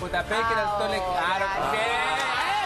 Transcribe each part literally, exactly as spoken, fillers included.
J P, que era el tole... Claro, bien.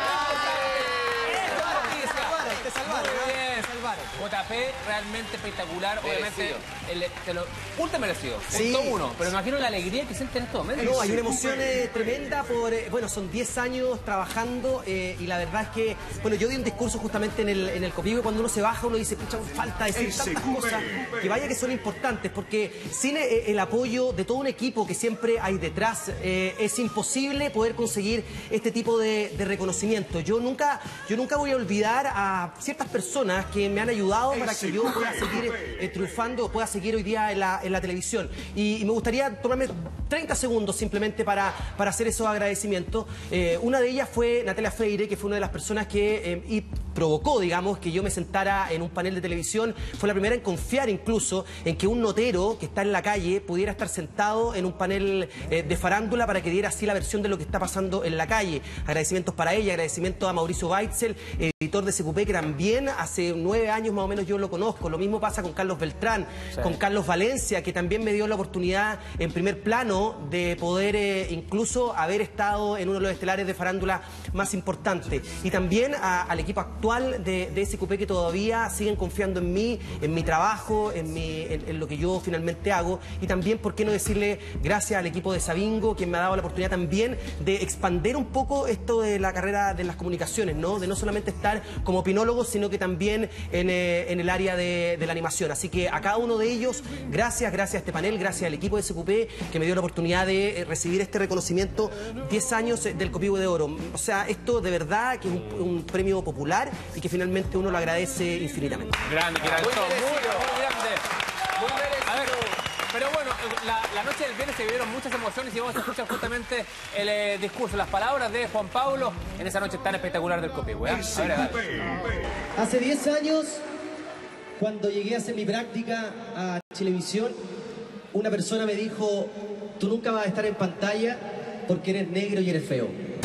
Te salvaron, Muy bien. te salvaron. J P realmente espectacular, obviamente el, te lo, ultra merecido, Sí. punto uno, pero me imagino la alegría que siente en estos momentos. No, hay una emoción eh, tremenda por, eh, bueno, son diez años trabajando eh, y la verdad es que, bueno, yo di un discurso justamente en el, en el Copihue, cuando uno se baja uno dice, pucha, falta decir tantas cosas que vaya que son importantes, porque sin eh, el apoyo de todo un equipo que siempre hay detrás, eh, es imposible poder conseguir este tipo de, de reconocimiento. Yo nunca, yo nunca voy a olvidar a ciertas personas que me han ayudado para que yo pueda seguir eh, triunfando, pueda seguir hoy día en la, en la televisión. Y, y me gustaría tomarme treinta segundos simplemente para, para hacer esos agradecimientos. Eh, una de ellas fue Natalia Freire, que fue una de las personas que eh, y provocó, digamos, que yo me sentara en un panel de televisión. Fue la primera en confiar incluso en que un notero que está en la calle pudiera estar sentado en un panel eh, de farándula para que diera así la versión de lo que está pasando en la calle. Agradecimientos para ella, agradecimientos a Mauricio Weitzel, editor de S Q P, que también hace nueve años más o menos yo lo conozco. Lo mismo pasa con Carlos Beltrán, sí. con Carlos Valencia, que también me dio la oportunidad en primer plano de poder eh, incluso haber estado en uno de los estelares de farándula más importantes. Y también a, al equipo actual de, de S Q P, que todavía siguen confiando en mí, en mi trabajo, en, mi, en, en lo que yo finalmente hago. Y también, ¿por qué no decirle gracias al equipo de Sabingo, quien me ha dado la oportunidad también de expandir un poco esto de la carrera de las comunicaciones, ¿no? De no solamente estar como opinólogo, sino que también en, eh, en el área de, de la animación. Así que a cada uno de ellos, gracias, gracias a este panel, gracias al equipo de S Q P, que me dio la oportunidad de recibir este reconocimiento, diez años del Copihue de Oro. O sea, esto de verdad que es un, un premio popular y que finalmente uno lo agradece infinitamente. Grande, grande. Muy, muy grande. Muy merecido. A ver, pero bueno, la, la noche del viernes se vivieron muchas emociones y vamos a escuchar justamente el eh, discurso, las palabras de Juan Pablo en esa noche tan espectacular del Copihue. ¿eh? A ver, a ver. Hace diez años, cuando llegué a hacer mi práctica a televisión, una persona me dijo, tú nunca vas a estar en pantalla porque eres negro y eres feo.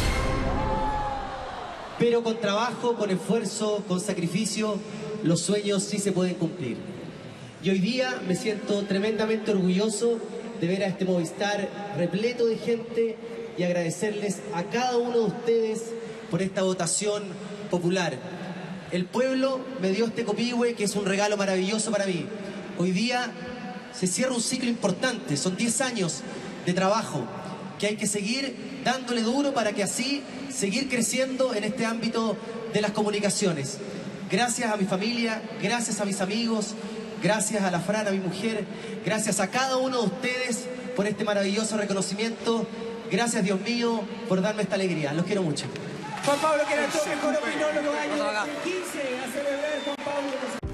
Pero con trabajo, con esfuerzo, con sacrificio, los sueños sí se pueden cumplir. Y hoy día me siento tremendamente orgulloso de ver a este Movistar repleto de gente y agradecerles a cada uno de ustedes por esta votación popular. El pueblo me dio este Copihue, que es un regalo maravilloso para mí. Hoy día se cierra un ciclo importante, son diez años de trabajo que hay que seguir dándole duro para que así seguir creciendo en este ámbito de las comunicaciones. Gracias a mi familia, gracias a mis amigos, gracias a la Fran, a mi mujer, gracias a cada uno de ustedes por este maravilloso reconocimiento. Gracias, Dios mío, por darme esta alegría. Los quiero mucho. Juan Pablo, que era el mejor opinólogo del año dos mil quince, a celebrar Juan Pablo.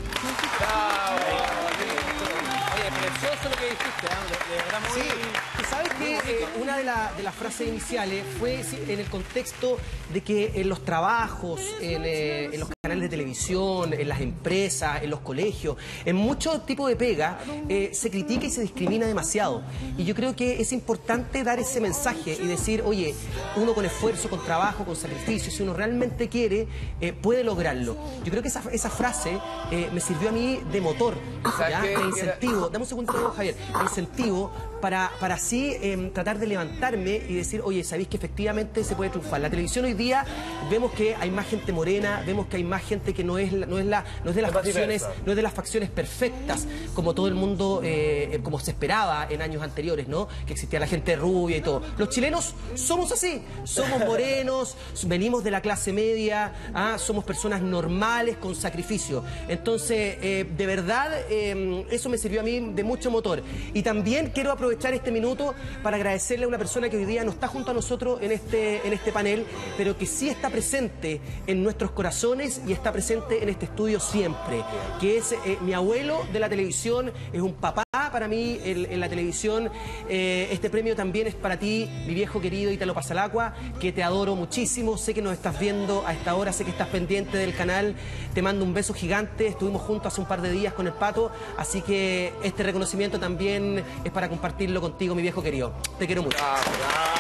Oye, precioso lo que dijiste, ¿eh? De verdad muy... Sí, y sabes que eh, una de, la, de las frases iniciales fue en el contexto de que en los trabajos, en, eh, en los canales de televisión, en las empresas, en los colegios, en muchos tipos de pega, eh, se critica y se discrimina demasiado. Y yo creo que es importante dar ese mensaje y decir, oye, uno con esfuerzo, con trabajo, con sacrificio, si uno realmente quiere, eh, puede lograrlo. Yo creo que esa, esa frase eh, me sirvió a mí de motor, ¿ya? De incentivo. Dame un segundo, Javier. De incentivo para, para así eh, tratar de levantarme y decir, oye, sabéis que efectivamente se puede triunfar. La televisión hoy día vemos que hay más gente morena, vemos que hay más gente que no es, no es, la, no es de las facciones, no es de las facciones perfectas, como todo el mundo, eh, como se esperaba en años anteriores, ¿no? Que existía la gente rubia y todo. Los chilenos somos así, somos morenos, venimos de la clase media, ¿ah? Somos personas normales con sacrificio. Entonces, eh, de verdad, eh, eso me sirvió a mí de mucho motor. Y también quiero aprovechar este minuto para agradecerle a una persona que hoy día no está junto a nosotros en este, en este panel, pero que sí está presente en nuestros corazones y está presente en este estudio siempre, que es eh, mi abuelo de la televisión, es un papá para mí en, en la televisión. Eh, este premio también es para ti, mi viejo querido Italo Pasalacqua, que te adoro muchísimo, sé que nos estás viendo a esta hora, sé que estás pendiente del canal, te mando un beso gigante, estuvimos juntos hace un par de días con el Pato, así que este reconocimiento también es para compartirlo contigo, mi viejo querido. Te quiero mucho.